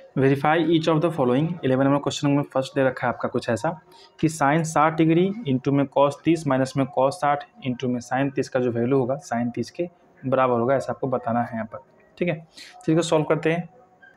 Verify each of the following. 11 number question में first दे रखा है आपका कुछ ऐसा कि साइन 60 डिग्री इंटू में कॉस 30 माइनस में कॉस 60 इंटू में साइन 30 का जो वैल्यू होगा साइन 30 के बराबर होगा, ऐसा आपको बताना है यहाँ पर। ठीक है, तो इसको सॉल्व करते हैं।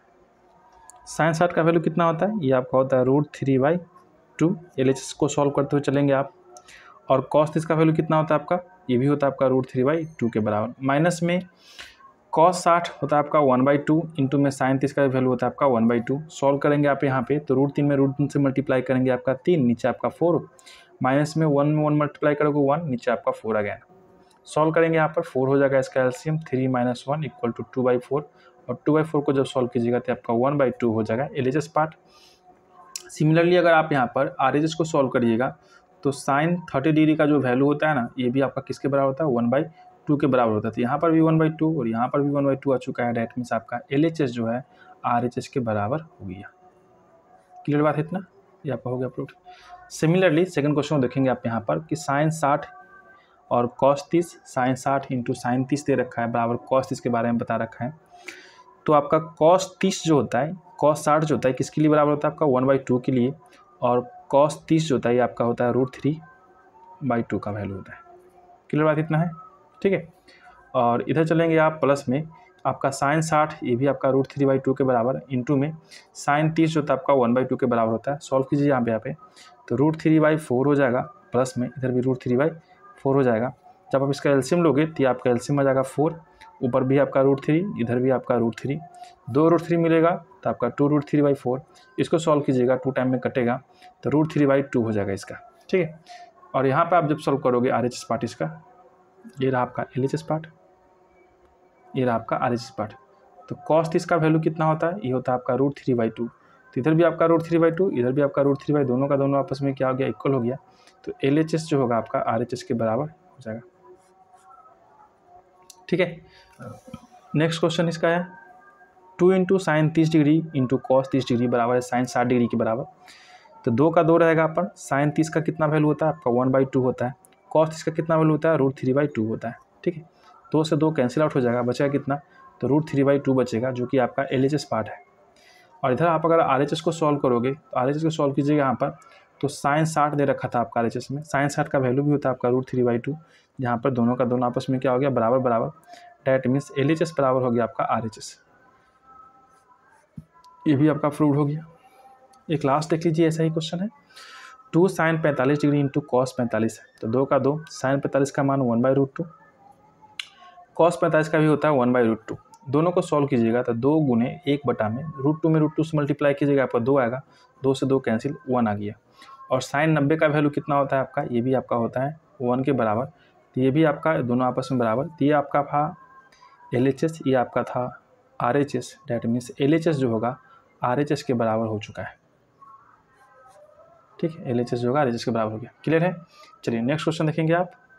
साइन 60 का वैल्यू कितना होता है, ये आपका होता है √3/2। LHS को सॉल्व करते हुए चलेंगे आप। और कॉस 30 का वैल्यू कितना होता है आपका, ये भी होता है आपका √3/2 के बराबर। माइनस में कॉस 60 होता है आपका 1/2 इंटू में साइन 30 का वैल्यू होता है आपका 1/2। सॉल्व करेंगे आप यहाँ पे तो √3 में √3 से मल्टीप्लाई करेंगे आपका 3, नीचे आपका 4। माइनस में 1 में 1 मल्टीप्लाई करोगे 1, नीचे आपका 4 आ गया। सॉल्व करेंगे यहाँ पर 4 हो जाएगा इसका एलसीएम, 3 - 1 = 2/4। और 2/4 को जब सॉल्व कीजिएगा तो आपका 1/2 हो जाएगा LHS पार्ट। सिमिलरली अगर आप यहाँ पर RHS को सॉल्व करिएगा तो साइन 30 डिग्री का जो वैल्यू होता है ना, ये भी आपका किसके बराबर होता है, 1/2 के बराबर होता है। तो यहाँ पर भी 1/2 और यहाँ पर भी 1/2 आ चुका है। डेट मीन्स आपका LHS जो है RHS के बराबर हो गया। क्लियर बात है इतना, ये आपका हो गया प्रूफ। सिमिलरली सेकंड क्वेश्चन देखेंगे आप यहाँ पर कि साइन 60 और कॉस 30, साइन 60 इंटू साइन 30 दे रखा है बराबर कॉस 30 के बारे में बता रखा है। तो आपका कॉस 30 जो होता है, कॉस 60 जो होता है किसके लिए बराबर होता है आपका 1/2 के लिए, और कॉस 30 जो होता है ये आपका होता है √3/2 का वैल्यू होता है। क्लियर बात इतना है, ठीक है। और इधर चलेंगे आप प्लस में, आपका साइन 60 ये भी आपका √3/2 के बराबर इंटू में साइन 30 जो होता है आपका 1/2 के बराबर होता है। सॉल्व कीजिए यहाँ पे तो √3/4 हो जाएगा, प्लस में इधर भी √3/4 हो जाएगा। जब आप इसका एलसीएम लोगे तो आपका एलसीएम आ जाएगा 4, ऊपर भी आपका √3, इधर भी आपका √3, 2 √3 मिलेगा तो आपका 2 √3/4। इसको सॉल्व कीजिएगा, 2 टाइम में कटेगा तो √3/2 हो जाएगा इसका, ठीक है। और यहाँ पे आप जब सॉल्व करोगे RHS पार्ट इसका, ये रहा आपका LHS पार्ट, ये रहा आपका RHS पार्ट। तो कॉस 30 का वैल्यू कितना होता है, ये होता है आपका √3/2। तो इधर भी आपका √3/2, इधर भी आपका √3/2, दोनों का दोनों आपस में क्या हो गया, इक्वल हो गया। तो LHS जो होगा आपका RHS के बराबर हो जाएगा, ठीक है। नेक्स्ट क्वेश्चन इसका है 2 into sine 30 degree into cos 30 degree बराबर है साइन 60 डिग्री के बराबर। तो 2 का 2 रहेगा अपन। साइन 30 का कितना वैल्यू होता है आपका 1/2 होता है। कॉस 30 का कितना वैल्यू होता है √3/2 होता है, ठीक है। 2 से 2 कैंसिल आउट हो जाएगा, बचेगा कितना, तो √3/2 बचेगा, जो कि आपका LHS पार्ट है। और इधर आप अगर RHS को सॉल्व करोगे तो RHS को सॉल्व कीजिएगा यहाँ पर, तो साइन 60 दे रखा था आपका RHS में। साइन 60 का वैल्यू भी होता है आपका √3/2, जहाँ पर दोनों का दोनों आपस में क्या हो गया, बराबर बराबर। डैट मीन्स LHS बराबर हो गया आपका RHS। ये भी आपका प्रूव्ड हो गया। एक लास्ट देख लीजिए, ऐसा ही क्वेश्चन है 2 साइन 45 डिग्री इंटू कॉस 45 है। तो 2 का 2, साइन 45 का मान 1/√2, कॉस 45 का भी होता है 1/√2। दोनों को सॉल्व कीजिएगा तो 2 गुने 1/, में √2 से मल्टीप्लाई कीजिएगा आपका 2 आएगा, 2 से 2 कैंसिल, 1 आ गया। और साइन 90 का वैल्यू कितना होता है आपका, ये भी आपका होता है 1 के बराबर। तो ये भी आपका दोनों आपस में बराबर। तो ये आपका था LHS, ये आपका था RHS। डैट मीन्स LHS जो होगा RHS के बराबर हो चुका है, ठीक है। LHS जो होगा RHS के बराबर हो गया। क्लियर है। चलिए नेक्स्ट क्वेश्चन देखेंगे आप।